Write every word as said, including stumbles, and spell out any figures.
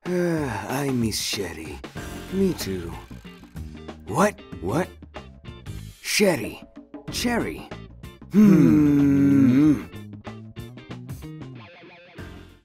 I miss Sherry. Me too. What? What? Sherry. Cherry. Hmm.